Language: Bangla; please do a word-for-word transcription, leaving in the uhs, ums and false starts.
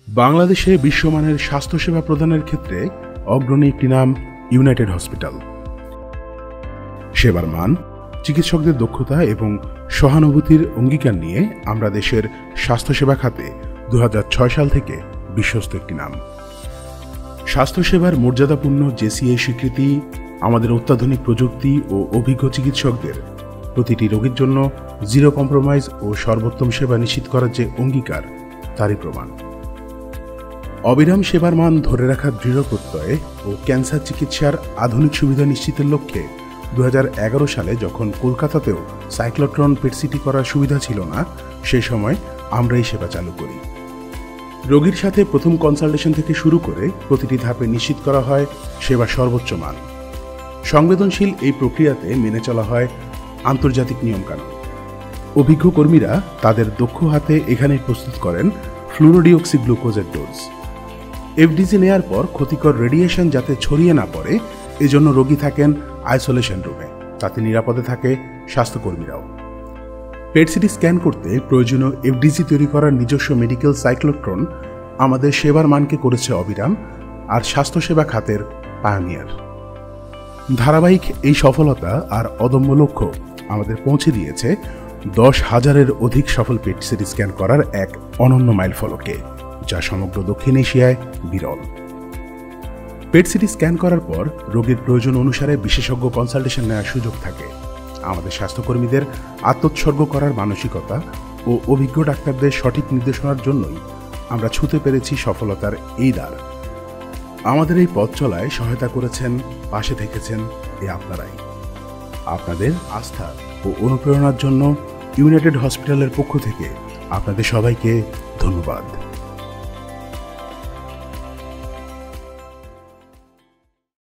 বাংলাদেশে বিশ্বমানের স্বাস্থ্যসেবা প্রদানের ক্ষেত্রে অগ্রণী একটি নাম ইউনাইটেড হসপিটাল। সেবার মান, চিকিৎসকদের দক্ষতা এবং সহানুভূতির অঙ্গীকার নিয়ে আমরা দেশের স্বাস্থ্যসেবা খাতে দু হাজার ছয় সাল থেকে বিশ্বস্ত একটি নাম। স্বাস্থ্যসেবার মর্যাদাপূর্ণ জেসিএ স্বীকৃতি, আমাদের অত্যাধুনিক প্রযুক্তি ও অভিজ্ঞ চিকিৎসকদের প্রতিটি রোগীর জন্য জিরো কম্প্রোমাইজ ও সর্বোত্তম সেবা নিশ্চিত করার যে অঙ্গীকার, তারই প্রমাণ। অবিরাম সেবার মান ধরে রাখার দৃঢ় প্রত্যয়ে ও ক্যান্সার চিকিৎসার আধুনিক সুবিধা নিশ্চিতের লক্ষ্যে দু হাজার এগারো সালে যখন কলকাতাতেও সাইক্লোট্রন পেটসিটি করার সুবিধা ছিল না, সে সময় আমরা এই সেবা চালু করি। রোগীর সাথে প্রথম কনসালটেশন থেকে শুরু করে প্রতিটি ধাপে নিশ্চিত করা হয় সেবার সর্বোচ্চ মান। সংবেদনশীল এই প্রক্রিয়াতে মেনে চলা হয় আন্তর্জাতিক নিয়মকানুন। অভিজ্ঞ কর্মীরা তাদের দক্ষ হাতে এখানে প্রস্তুত করেন ফ্লুরোডিঅক্সি গ্লুকোজের ডোজ। এফডিজি নেয়ার পর ক্ষতিকর রেডিয়েশন যাতে ছড়িয়ে না পড়ে, এজন্য রোগী থাকেন আইসোলেশন রুমে, তাতে নিরাপদে থাকে স্বাস্থ্যকর্মীরাও। পেটসিটি স্ক্যান করতে প্রয়োজনীয় এফডিজি তৈরি করার নিজস্ব মেডিকেল সাইক্লোট্রন আমাদের সেবার মানকে করেছে অবিরাম আর স্বাস্থ্যসেবা খাতের পায়োনিয়ার। ধারাবাহিক এই সফলতা আর অদম্য লক্ষ্য আমাদের পৌঁছে দিয়েছে দশ হাজারের অধিক সফল পেটসিটি স্ক্যান করার এক অনন্য মাইলফলকে, যা সমগ্র দক্ষিণ এশিয়ায় বিরল। পেটসিটি স্ক্যান করার পর রোগীর প্রয়োজন অনুসারে বিশেষজ্ঞ কনসালটেশন নেওয়ার সুযোগ থাকে। আমাদের স্বাস্থ্যকর্মীদের আত্মোৎসর্গ করার মানসিকতা ও অভিজ্ঞ ডাক্তারদের সঠিক নির্দেশনার জন্যই আমরা ছুঁতে পেরেছি সফলতার এই দ্বার। আমাদের এই পথ চলায় সহায়তা করেছেন, পাশে থেকেছেন এই আপনারাই। আপনাদের আস্থা ও অনুপ্রেরণার জন্য ইউনাইটেড হসপিটালের পক্ষ থেকে আপনাদের সবাইকে ধন্যবাদ।